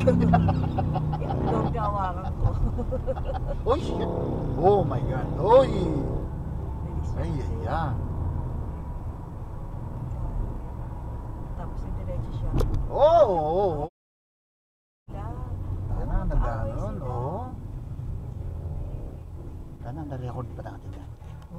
Itlog kawakan ko. Oh shit. Oh my god. Oy. Bilis Ay, yun ay, kasi. ay. Tapos yung diretso siya. Oh. Wala. Sana Nag-aaway nag-ano, sila. no? Sana na-record pa natin yan.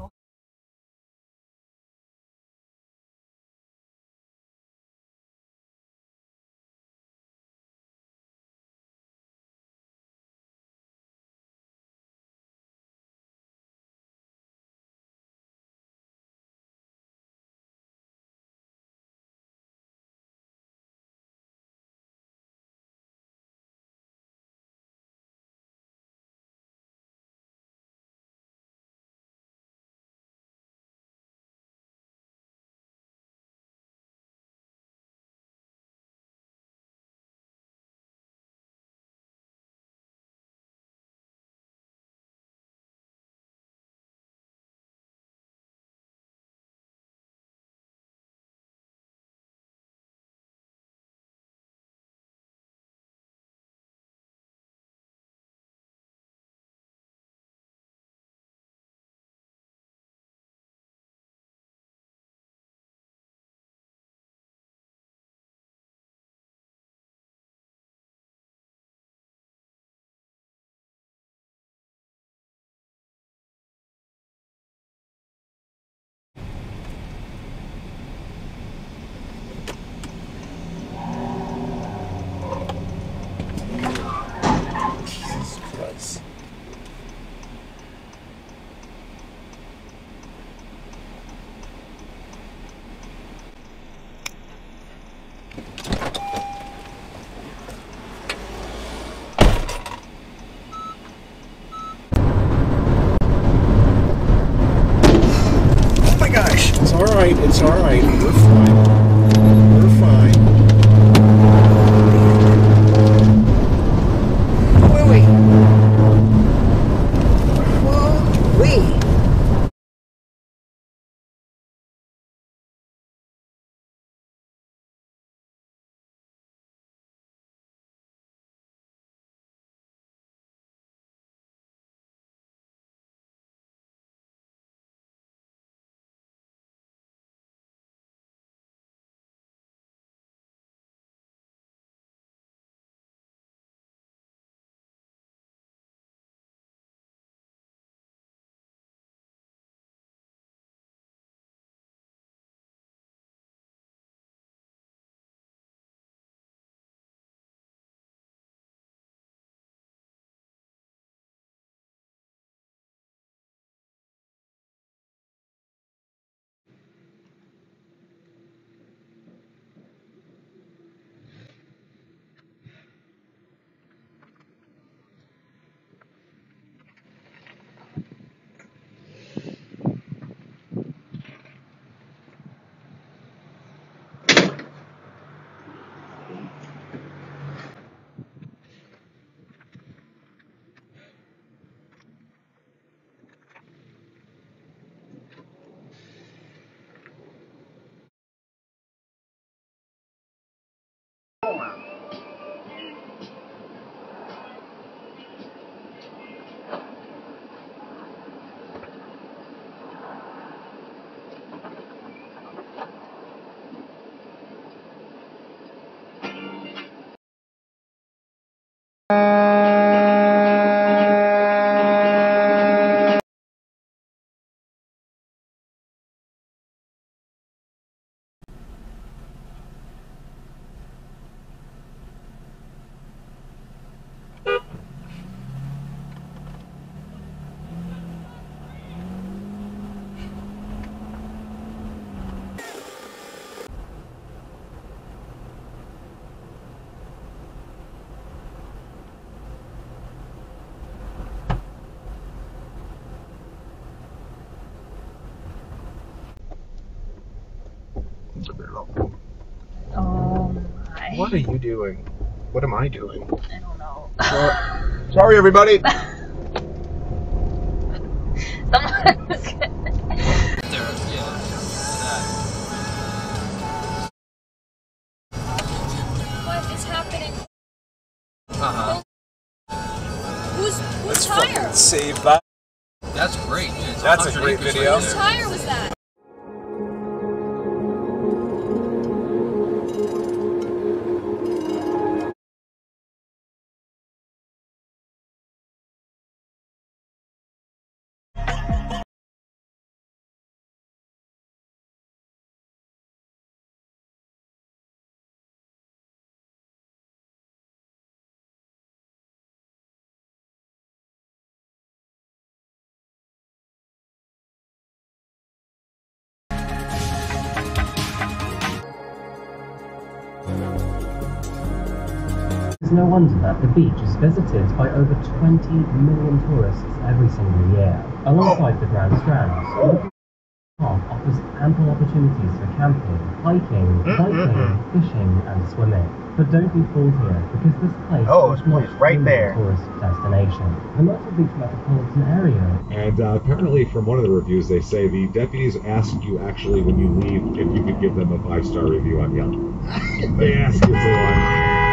Jesus Christ. Oh my gosh. It's alright. It's alright. We're fine. We're fine. Wait. Wait. Oh my. What are you doing? What am I doing? I don't know. Sorry, everybody. Someone's Save that. That's great. It's That's a 100 great acres video. right Whose there. tire was that? It's no wonder that the beach is visited by over 20 million tourists every single year. Alongside the Grand Strand, the park offers ample opportunities for camping, hiking, biking, fishing and swimming. But don't be fooled here, because this place is not right only there. a tourist destination. The Myrtle Beach metropolitan area. And apparently, from one of the reviews, they say the deputies asked you actually when you leave if you could give them a 5-star review on Yelp. They ask you for one.